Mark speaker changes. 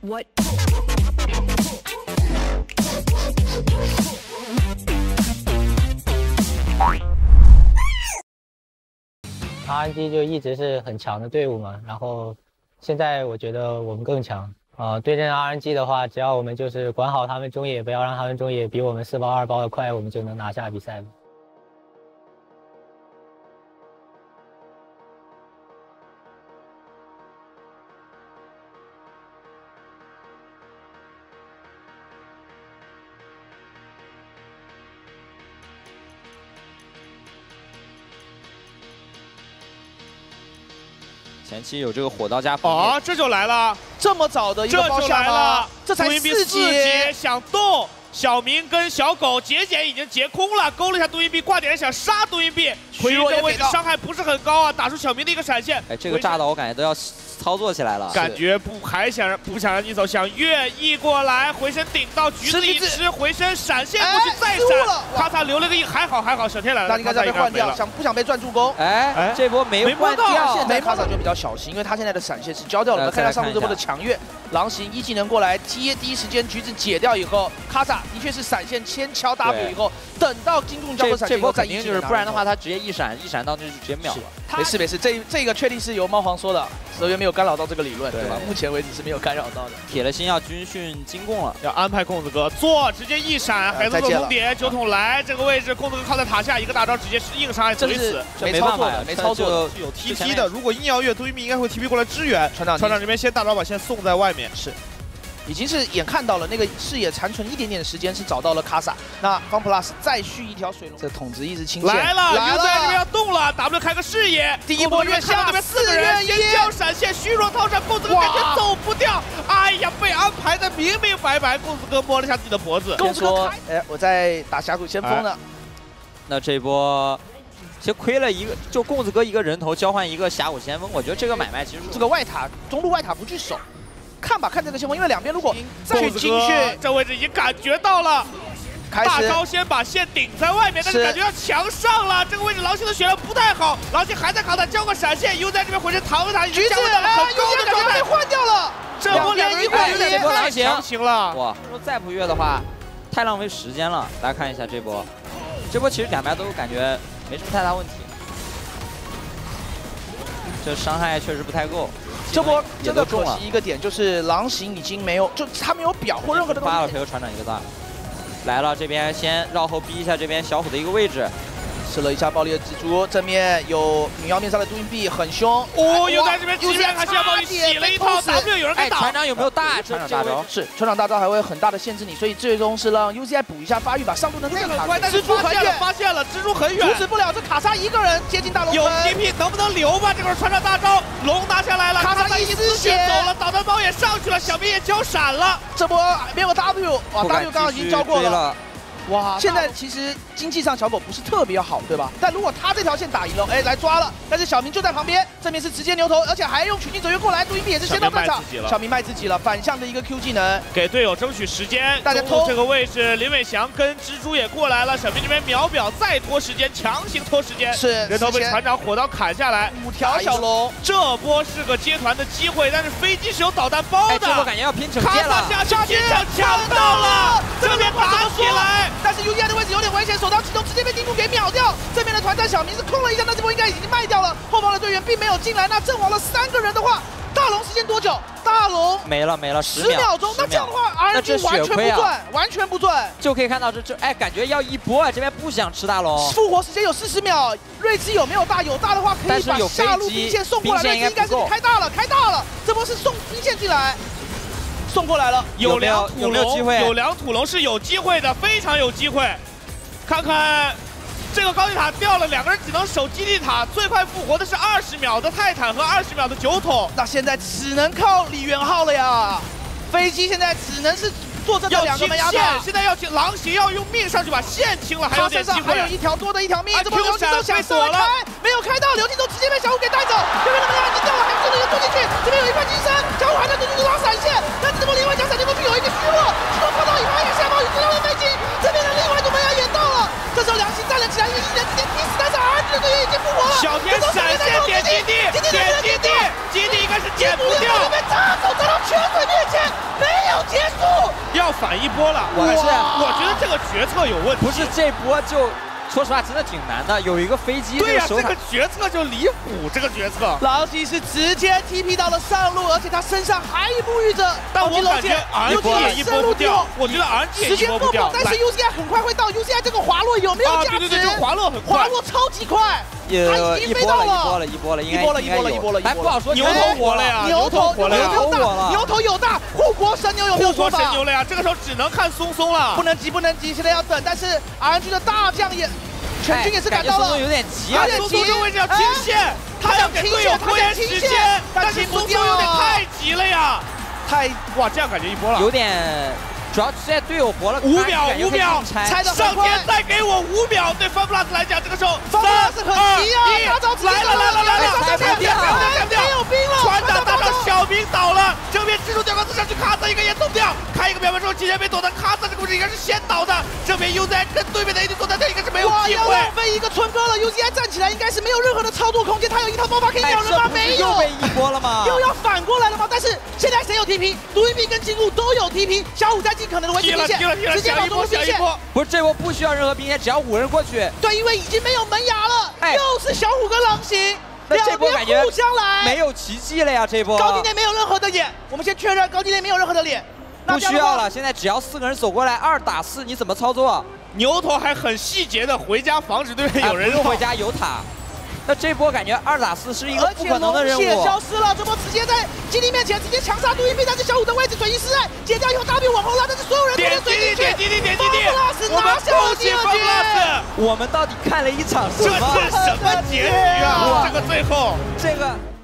Speaker 1: What？
Speaker 2: RNG 就一直是很强的队伍嘛，然后现在我觉得我们更强对阵 RNG 的话，只要我们就是管好他们中野，不要让他们中野比我们4包2包的快，我们就能拿下比赛了。
Speaker 3: 前期有这个火刀加
Speaker 4: 哦，这就来了，
Speaker 5: 这么早的一个包下吗？这才4级，
Speaker 4: 想动。小明跟小狗节俭已经截空了，勾了一下杜云碧，挂点想杀杜云碧，
Speaker 5: 回弱
Speaker 4: 这位置伤害不是很高啊，打出小明的一个闪现。
Speaker 3: 哎，这个炸导我感觉都要操作起来了，
Speaker 4: 感觉不想让你走，想越翼过来，回身顶到橘子一吃，回身闪现过去再闪，咔嚓留了个翼，还好小天来了，
Speaker 5: 那你刚才被换掉，不想被转助攻？
Speaker 3: 哎，这波没换掉，
Speaker 5: 现在卡萨就比较小心，因为他现在的闪现是交掉了。我们看一下上路这波的强越狼行一技能过来贴，第一时间橘子解掉以后，卡萨的确是闪现先敲 W 以后，等到金盾交的闪现以后再一技能，
Speaker 3: 就是不然的话他直接一闪到就直接秒了。
Speaker 5: 没事，这个确定是由猫皇说的，所以没有干扰到这个理论，对吧？目前为止是没有干扰到的。
Speaker 3: 铁了心要军训进贡了，
Speaker 4: 要安排公子哥做，直接一闪，孩子做红点，9桶来这个位置，公子哥靠在塔下，一个大招直接硬伤害怼死，
Speaker 5: 没操作的，没操作的，
Speaker 4: 是有 TP 的。如果硬要越，杜云碧应该会 TP 过来支援。船长这边先大招把线送在外面，
Speaker 5: 是。已经是眼看到了那个视野残存一点点的时间，是找到了卡萨。那方 plus 再续一条水龙，这筒子一直清线
Speaker 4: 来了，鱼仔这边要动了 ，W 开个视野，
Speaker 5: 第一波越下
Speaker 4: 这边4个人先交闪现，虚弱套上，公子哥感觉走不掉，哎呀，被安排的明明白白，公子哥摸了一下自己的脖子，
Speaker 5: 公子哥哎，我在打峡谷先锋呢。
Speaker 3: 那这波。其实亏了一个，就公子哥一个人头交换一个峡谷先锋，我觉得这个买卖其实
Speaker 5: 这个外塔中路外塔不去守，看这个先锋，因为两边如果再进去，
Speaker 4: 这位置已经感觉到了，大招先把线顶在外面，但是感觉要强上了，这个位置狼星的血量不太好，狼星还在卡塔交个闪现，又在这边回身扛了塔，已经降到了很高的状态，
Speaker 5: 被换掉了，
Speaker 4: 这波两人一换有点太强行了，
Speaker 3: 哇，说再不越的话，太浪费时间了。大家看一下这波其实两边都感觉。没什么太大问题，这伤害确实不太够。
Speaker 5: 这波真的可惜一个点就是狼行已经没有，就他没有表或任何的东西。
Speaker 3: 发了陪船长一个大，来了这边先绕后逼一下这边小虎的一个位置，
Speaker 5: 吃了一下暴力的蜘蛛，正面有女妖面上的杜云碧很凶。
Speaker 4: 哦，又在这边直面卡西亚暴力洗了一套 W， 有人给打。
Speaker 3: 船长有没有大？
Speaker 5: 船长大招是船长大招还会很大的限制你，所以最终是让 UZI 补一下发育，把上路的内塔。
Speaker 4: 蜘蛛很远，发现了蜘蛛很远，
Speaker 5: 阻止不了。这卡莎一个人接近大龙。
Speaker 4: 有 TP 能不能留吧？这会儿船长大招，龙拿下来了，
Speaker 5: 卡莎一丝血
Speaker 4: 走了，导弹包也上去了，小明也交闪了。
Speaker 5: 这波没有 W， 哇 ，W 刚刚已经交过了。
Speaker 3: 哇，
Speaker 5: 现在其实经济上小狗不是特别好，对吧？但如果他这条线打赢了，哎，来抓了，但是小明就在旁边，正面是直接牛头，而且还用曲径走越过来，杜云碧也是先到战场，小明卖自己了，反向的一个 Q 技能，
Speaker 4: 给队友争取时间，
Speaker 5: 大家拖
Speaker 4: 这个位置，林伟翔跟蜘蛛也过来了，小明这边秒表再拖时间，强行拖时间，
Speaker 5: 是
Speaker 4: 人头被船长火刀砍下来
Speaker 5: ，5条小龙，
Speaker 4: 这波是个接团的机会，但是飞机是有导弹包的，
Speaker 3: 这波感觉要拼惩戒了，
Speaker 4: 卡萨下去接场抢到了，这边打起来，
Speaker 5: 但是 UZI 的位置有点危险，手刀启动直接被金兔给秒掉，正面的团战小明是控了一下，那这波应该已经卖掉了，后方的队员并没有进来，那阵亡了3个人的话，大龙时间多久？大龙
Speaker 3: 没了
Speaker 5: 10秒钟，那这样的话 RNG 完全不赚，完全不赚，
Speaker 3: 就可以看到哎，感觉要一波啊，这边不想吃大龙，
Speaker 5: 复活时间有40秒，瑞兹有没有大？有大的话可以把下路兵线送过来，瑞兹应该是开大了，这波是送兵线进来。送过来了，
Speaker 4: 有2土龙，有2土龙是有机会的，非常有机会。看看这个高地塔掉了，2个人只能守基地塔，最快复活的是20秒的泰坦和20秒的9桶。
Speaker 5: 那现在只能靠李元昊了呀，飞机现在只能是坐镇这2个门牙塔，
Speaker 4: 现在要清狼行要用命上去把线清了，还有点机会。
Speaker 5: 还有一条多的一条命，这波刘金洲想射开，没有开到，刘金洲直接被小虎给带走，这边的门牙已经掉了，还有一个坐进去，这边有一块金身，小虎还在努力拉闪现，但是这波另外一条闪现过去有一个虚弱，碰到尾巴也下暴雨知道的飞机，这边的另外一组门牙也到了，这时候良心站了起来，一人直接逼死，但是RNG的队员已经复活了，
Speaker 4: 小天闪现点基地，基地应该是捡不掉，
Speaker 5: 被炸走，炸到泉水面前，没
Speaker 4: 反一波了。我觉得这个决策有问题。
Speaker 3: 不是这波就。 说实话，真的挺难的。有一个飞机，
Speaker 4: 对呀，这个决策就离谱。这个决策，
Speaker 5: 狼骑士直接 TP 到了上路，而且他身上还沐浴着。
Speaker 4: 但我感觉 RNG 也一波不掉，我觉得 RNG 也一波不掉。
Speaker 5: 但是 UCI 很快会到 ，UCI 这个滑落有没有价值？
Speaker 4: 对，这个滑落很快，
Speaker 5: 滑落超级快。
Speaker 3: 他已经飞到了，一波了，还不好说。
Speaker 4: 牛头活了呀，牛头活了，
Speaker 5: 牛头有大，护国神牛有没有说法？
Speaker 4: 护国神牛了呀，这个时候只能看松松了。
Speaker 5: 不能急，现在要等。但是 RNG 的大将也。 全军也是赶到了，
Speaker 3: 有点急啊！
Speaker 4: 松松这位置要清线，他想给队友拖延时间，但是松松有点太急了呀！哇，这样感觉一波了，
Speaker 3: 有点。 主要现在队友活了
Speaker 4: 5秒，
Speaker 5: 拆的
Speaker 4: 上天再给我5秒，对 FunPlus 来讲，这个时候
Speaker 5: 3、2、1，打着
Speaker 4: 来了，
Speaker 5: 没有兵了，
Speaker 4: 船长大招小明倒了，正面蜘蛛吊钢丝上去，卡特一个也动掉，开一个表面之后，提前被躲的卡特这个位置应该是先倒的，这边 UCI 跟对面的 AD 作战，他应该是没有机会，
Speaker 5: 浪费一个村哥了 ，UCI 站起来应该是没有任何的操作空间，他有一套方法可以秒人吗？没有，
Speaker 3: 又被一波了吗？
Speaker 5: 又要反过来了吗？但是现在谁有 TP？ 独一臂跟金鹿都有 TP， 小虎在尽可能的维持兵线。 直接保住兵线，
Speaker 3: 不是这波不需要任何兵线，只要5人过去。
Speaker 5: 对，因为已经没有门牙了，又是小虎跟狼行，
Speaker 3: 这波感觉
Speaker 5: 互相来，
Speaker 3: 没有奇迹了呀！这波
Speaker 5: 高地内没有任何的眼，我们先确认高地内没有任何的脸，
Speaker 3: 不需要了。现在只要4个人走过来，2打4，你怎么操作？
Speaker 4: 牛头还很细节的回家防止对面有人
Speaker 3: 回家有塔。 那这波感觉2打4是一个不可能的任务，
Speaker 5: 而且龙血消失了，这波直接在基地面前直接强杀独一臂，但是小虎的位置水银失爱，解掉以后 W 往后拉，但是所有人都能水进去，
Speaker 4: 点基地，
Speaker 5: 我们恭喜 FunPlus，
Speaker 3: 我们到底看了一场什么？
Speaker 4: 这是什么结局啊？这个最后
Speaker 3: 这个。